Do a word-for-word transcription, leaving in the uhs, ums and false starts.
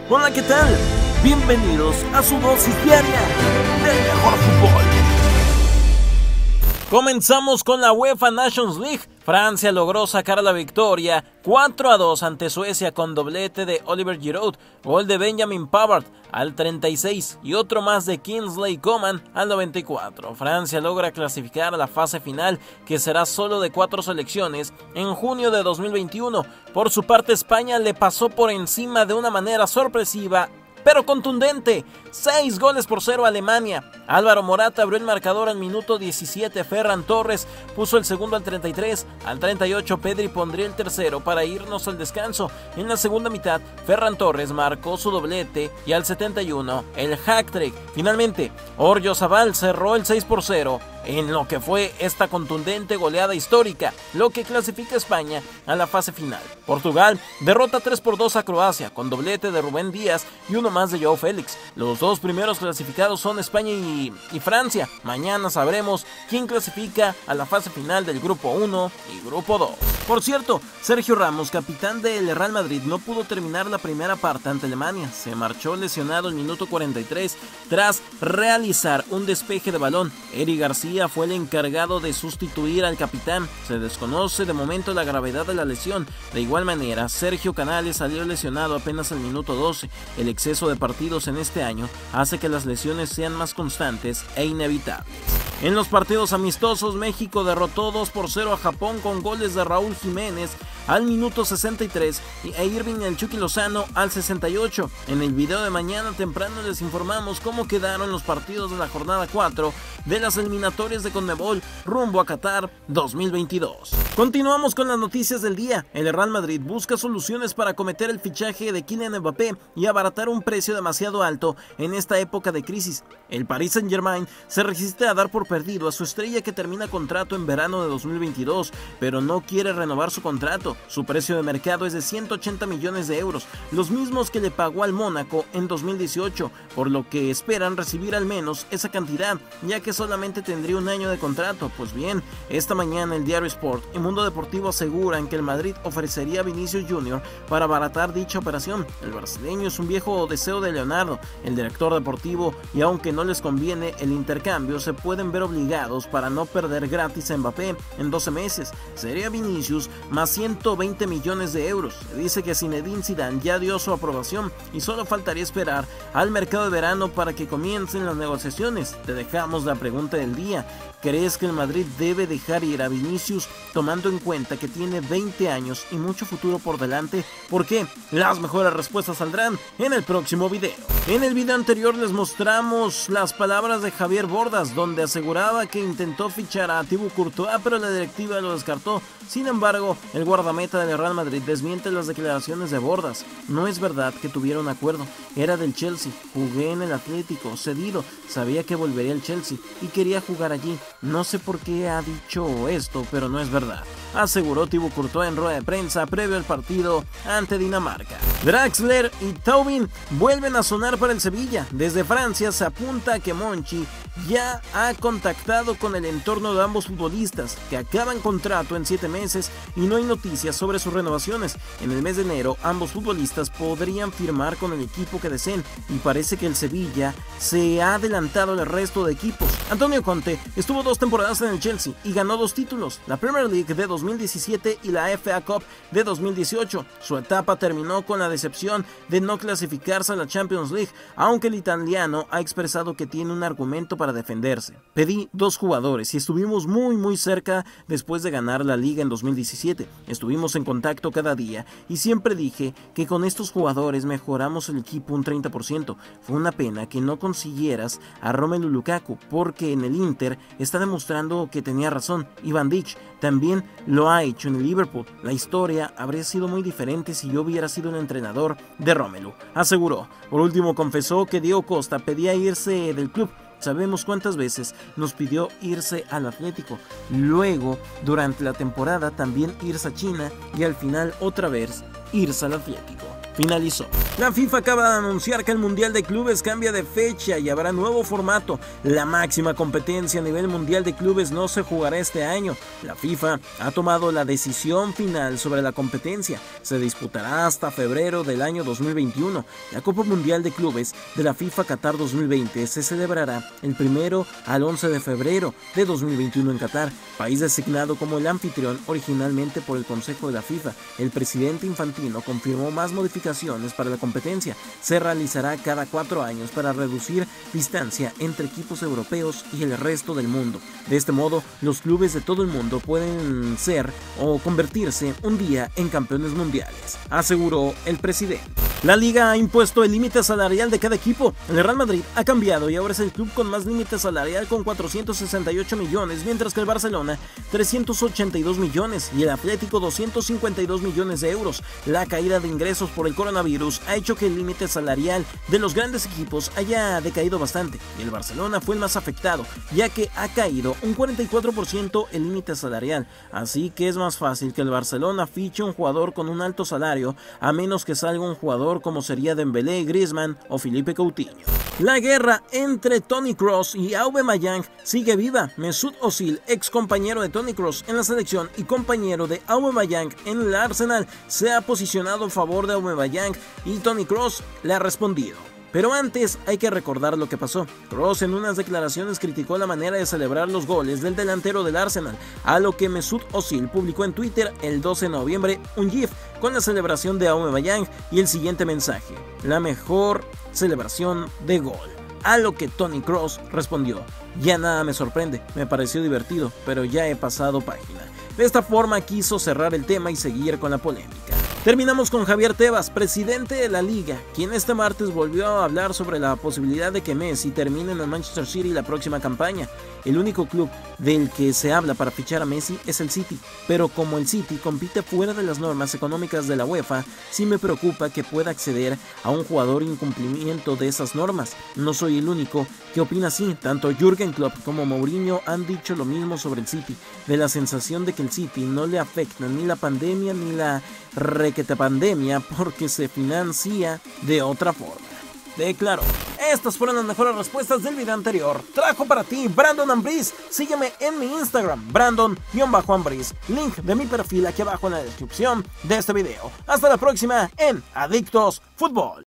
Hola, ¿qué tal? Bienvenidos a su dosis diaria del mejor fútbol. Comenzamos con la UEFA Nations League. Francia logró sacar la victoria cuatro a dos ante Suecia con doblete de Oliver Giroud, gol de Benjamin Pavard al treinta y seis y otro más de Kingsley Coman al noventa y cuatro. Francia logra clasificar a la fase final, que será solo de cuatro selecciones, en junio de dos mil veintiuno. Por su parte, España le pasó por encima de una manera sorpresiva pero contundente, seis goles por cero a Alemania. Álvaro Morata abrió el marcador al minuto diecisiete, Ferran Torres puso el segundo al treinta y tres, al treinta y ocho Pedri pondría el tercero para irnos al descanso. En la segunda mitad, Ferran Torres marcó su doblete y al setenta y uno el hat-trick. Finalmente, Oyarzabal cerró el seis por cero en lo que fue esta contundente goleada histórica, lo que clasifica a España a la fase final. Portugal derrota tres por dos a Croacia con doblete de Rubén Díaz y uno más de Joao Félix. Los dos primeros clasificados son España y, y Francia. Mañana sabremos quién clasifica a la fase final del grupo uno y grupo dos. Por cierto, Sergio Ramos, capitán del Real Madrid, no pudo terminar la primera parte ante Alemania. Se marchó lesionado al minuto cuarenta y tres tras realizar un despeje de balón. Eric García fue el encargado de sustituir al capitán. Se desconoce de momento la gravedad de la lesión. De igual manera, Sergio Canales salió lesionado apenas al minuto doce. El exceso de partidos en este año hace que las lesiones sean más constantes e inevitables. En los partidos amistosos, México derrotó dos por cero a Japón con goles de Raúl Jiménez al minuto sesenta y tres e Irving El Chucky Lozano al sesenta y ocho. En el video de mañana temprano les informamos cómo quedaron los partidos de la jornada cuatro de las eliminatorias de CONMEBOL rumbo a Qatar dos mil veintidós. Continuamos con las noticias del día. El Real Madrid busca soluciones para acometer el fichaje de Kylian Mbappé y abaratar un precio demasiado alto en esta época de crisis. El Paris Saint-Germain se resiste a dar por perdido a su estrella, que termina contrato en verano de dos mil veintidós, pero no quiere renovar su contrato. Su precio de mercado es de ciento ochenta millones de euros, los mismos que le pagó al Mónaco en dos mil dieciocho, por lo que esperan recibir al menos esa cantidad, ya que solamente tendría un año de contrato. Pues bien, esta mañana el diario Sport y Mundo Deportivo aseguran que el Madrid ofrecería a Vinicius Junior para abaratar dicha operación. El brasileño es un viejo deseo de Leonardo, el director deportivo, y aunque no les conviene el intercambio, se pueden ver obligados para no perder gratis a Mbappé en doce meses. Sería Vinicius más ciento veinte millones de euros. Se dice que Zinedine Zidane ya dio su aprobación y solo faltaría esperar al mercado de verano para que comiencen las negociaciones. Te dejamos la pregunta del día. ¿Crees que el Madrid debe dejar ir a Vinicius, tomando en cuenta que tiene veinte años y mucho futuro por delante? ¿Por qué? Las mejores respuestas saldrán en el próximo video. En el video anterior les mostramos las palabras de Javier Bordas, donde aseguraba que intentó fichar a Thibaut Courtois, pero la directiva lo descartó. Sin embargo, el guardameta del Real Madrid desmiente las declaraciones de Bordas. No es verdad que tuviera un acuerdo. Era del Chelsea, jugué en el Atlético, cedido, sabía que volvería al Chelsea y quería jugar allí. No sé por qué ha dicho esto, pero no es verdad, aseguró Thibaut Courtois en rueda de prensa previo al partido ante Dinamarca. Draxler y Thauvin vuelven a sonar para el Sevilla. Desde Francia se apunta a que Monchi ya ha contactado con el entorno de ambos futbolistas, que acaban contrato en siete meses y no hay noticias sobre sus renovaciones. En el mes de enero ambos futbolistas podrían firmar con el equipo que deseen, y parece que el Sevilla se ha adelantado al resto de equipos. Antonio Conte estuvo dos temporadas en el Chelsea y ganó dos títulos, la Premier League de dos mil diecisiete y la F A Cup de dos mil dieciocho. Su etapa terminó con la decepción de no clasificarse a la Champions League, aunque el italiano ha expresado que tiene un argumento para defenderse. Pedí dos jugadores y estuvimos muy muy cerca después de ganar la liga en dos mil diecisiete. Estuvimos en contacto cada día y siempre dije que con estos jugadores mejoramos el equipo un treinta por ciento. Fue una pena que no consiguieras a Romelu Lukaku, porque en el Inter está demostrando que tenía razón, y Van Dijk también lo ha hecho en el Liverpool. La historia habría sido muy diferente si yo hubiera sido el entrenador de Romelu, aseguró. Por último, confesó que Diego Costa pedía irse del club. Sabemos cuántas veces nos pidió irse al Atlético, luego durante la temporada también irse a China y al final otra vez irse al Atlético. finalizó. La FIFA acaba de anunciar que el Mundial de Clubes cambia de fecha y habrá nuevo formato. La máxima competencia a nivel mundial de clubes no se jugará este año. La FIFA ha tomado la decisión final sobre la competencia. Se disputará hasta febrero del año dos mil veintiuno. La Copa Mundial de Clubes de la FIFA Qatar dos mil veinte se celebrará el primero al once de febrero de dos mil veintiuno en Qatar, país designado como el anfitrión originalmente por el Consejo de la FIFA. El presidente Infantino confirmó más modificaciones para la competencia. Se realizará cada cuatro años para reducir distancia entre equipos europeos y el resto del mundo. De este modo, los clubes de todo el mundo pueden ser o convertirse un día en campeones mundiales, aseguró el presidente. La liga ha impuesto el límite salarial de cada equipo. El Real Madrid ha cambiado y ahora es el club con más límite salarial con cuatrocientos sesenta y ocho millones, mientras que el Barcelona trescientos ochenta y dos millones y el Atlético doscientos cincuenta y dos millones de euros. La caída de ingresos por el coronavirus ha hecho que el límite salarial de los grandes equipos haya decaído bastante y el Barcelona fue el más afectado, ya que ha caído un cuarenta y cuatro por ciento el límite salarial, así que es más fácil que el Barcelona fiche un jugador con un alto salario a menos que salga un jugador como sería Dembélé, Griezmann o Philippe Coutinho. La guerra entre Toni Kroos y Aubameyang sigue viva. Mesut Özil, ex compañero de Toni Kroos en la selección y compañero de Aubameyang en el Arsenal, se ha posicionado a favor de Aubameyang y Toni Kroos le ha respondido. Pero antes hay que recordar lo que pasó. Kroos en unas declaraciones criticó la manera de celebrar los goles del delantero del Arsenal, a lo que Mesut Özil publicó en Twitter el doce de noviembre un GIF con la celebración de Aubameyang y el siguiente mensaje: la mejor celebración de gol. A lo que Toni Kroos respondió: ya nada me sorprende, me pareció divertido, pero ya he pasado página. De esta forma quiso cerrar el tema y seguir con la polémica. Terminamos con Javier Tebas, presidente de la Liga, quien este martes volvió a hablar sobre la posibilidad de que Messi termine en el Manchester City la próxima campaña. El único club del que se habla para fichar a Messi es el City, pero como el City compite fuera de las normas económicas de la UEFA, sí me preocupa que pueda acceder a un jugador en incumplimiento de esas normas. No soy el único que opina así, tanto Jürgen Klopp como Mourinho han dicho lo mismo sobre el City, de la sensación de que el City no le afecta ni la pandemia ni la requete pandemia porque se financia de otra forma. Declaró. Estas fueron las mejores respuestas del video anterior. Trajo para ti Brandon Ambriz. Sígueme en mi Instagram, Brandon-Ambriz. Link de mi perfil aquí abajo en la descripción de este video. Hasta la próxima en Adictos Fútbol.